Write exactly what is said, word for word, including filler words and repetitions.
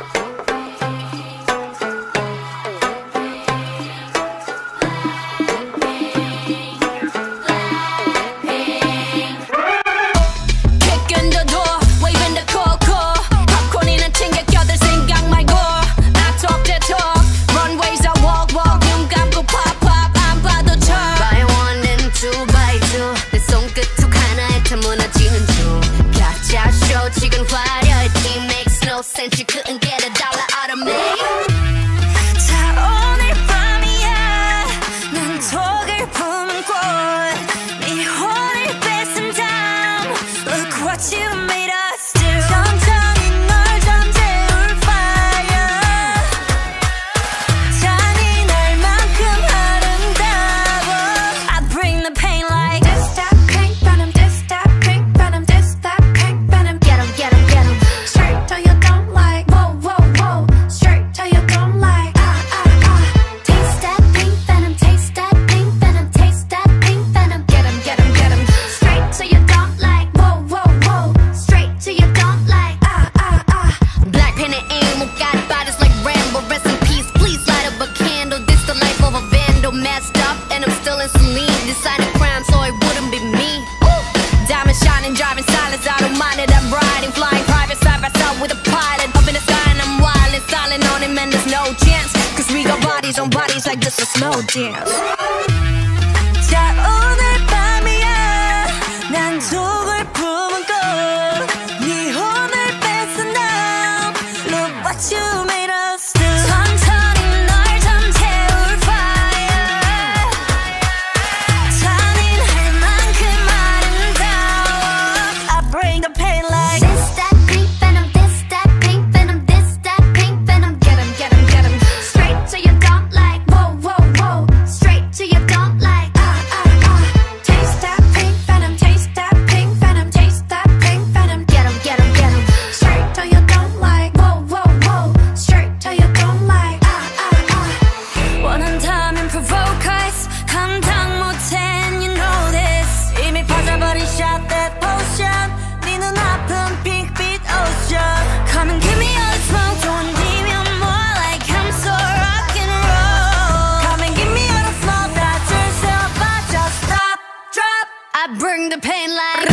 Since you couldn't get a dollar out of me. 자 오늘 밤이야 난 독을 품은 꽃 네 혼을 뺏은 다음 Look what you made us do. 천천히 널 잠재울 fire 잔인할 만큼 아름다워 I bring the pain like this that pink venom this that pink venom this that pink venom Get 'em, get 'em, get 'em. straight to your dome like whoa whoa whoa straight to your dome like ah ah ah Taste that pink venom, taste that pink venom, taste that pink venom. get 'em get 'em get 'em Straight to your dome like whoa whoa whoa straight to your dome like ah ah ah Blackpink and aim, got bodies like Rambo. Rest in peace, please light up a candle. This the life of a vandal, messed up, and I'm still in saline. Deciding crime, so it wouldn't be me. Woo! Diamond shining, driving silence, I don't mind it. I'm riding, flying private side by side with a pilot. Up in the sky and I'm wild and silent on him, and there's no chance. Cause we got bodies on bodies like just a slow dance. 자 오늘 밤이야 난 독을 품은 꽃네 혼을 뺏은 다음 Look what you made us do. 천천히 널 잠재울 fire 잔인할 만큼 아름다워 I bring the pain like This that pink venom, this that pink venom, this that pink venom. get 'em get 'em get 'em Straight to your dome like whoa whoa whoa straight to your dome like ah ah ah taste that pink venom taste that pink venom taste that pink venom Get 'em, get 'em, get 'em. straight to your dome like whoa whoa whoa straight to your dome like ah ah ah 원한다면 provoke us 감당 못해 and you know this 이미 퍼져버린 shot that potion 네 눈아픈 핑크빛 ocean Come and give me all the smoke don't leave me more like I'm so rock and roll Come and give me all the smoke that turns up I just stop drop I bring the pain like